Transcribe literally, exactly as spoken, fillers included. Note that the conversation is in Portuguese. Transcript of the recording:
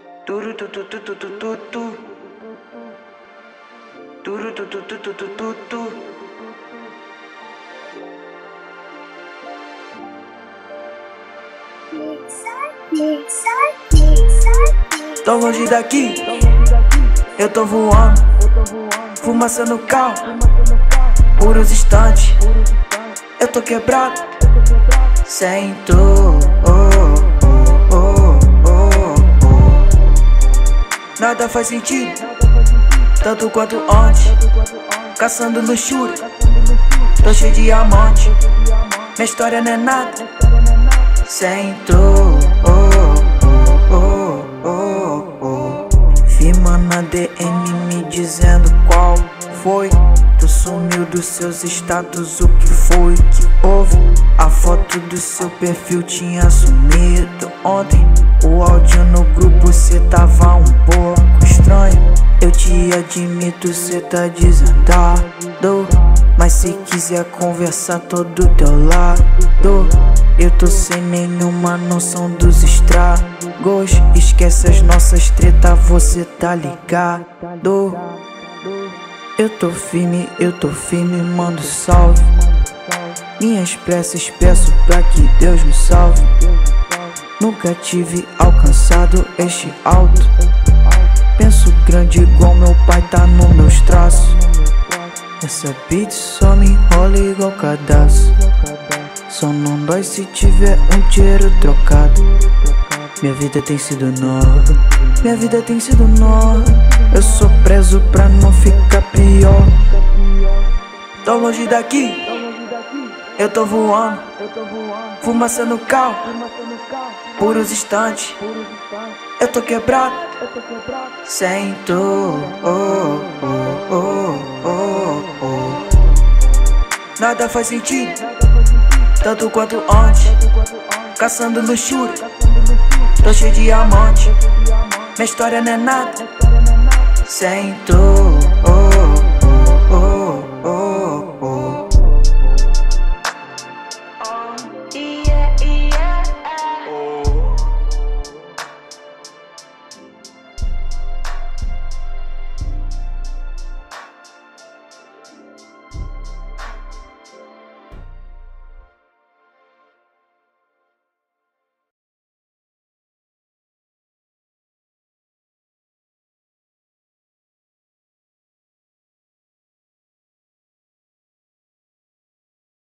Turu tu tu tu tu tu tu tu. Turu tu tu tu tu tu tu tu. Tô longe daqui, eu tô voando, fumaça no carro, por uns instantes. Eu tô quebrado, sem tu. Oh, oh, oh, oh, oh. Nada faz sentido, tanto quanto antes. Caçando luxúria, tô cheio de diamante. Minha história não é nada sem tu. Oh, oh, oh, oh, oh. Firma na D M me dizendo qual foi. Tu sumiu dos seus status, o que foi que houve? A foto do seu perfil tinha sumido ontem. O áudio no grupo cê tava um pouco estranho. Eu te admito, cê tá desandado. Mas se quiser conversar, tô do teu lado. Eu tô sem nenhuma noção dos estragos. Esquece as nossas tretas, você tá ligado? Eu tô firme, eu tô firme, mando salve. Minhas preces peço pra que Deus me salve. Nunca tive alcançado este alto. Penso grande igual meu pai tá no meus traços. Essa beat só me enrola igual cadastro. Só não dói se tiver um dinheiro trocado. Minha vida tem sido nova, minha vida tem sido nova. Eu sou preso pra não ficar pior. Tô longe daqui, eu tô voando, fumaça no carro, por uns instantes. Eu tô quebrado, sem tu. Oh, oh, oh, oh, oh. Nada faz sentido, tanto quanto antes. Caçando luxúria, tô cheio de diamante. Minha história não é nada sem tu.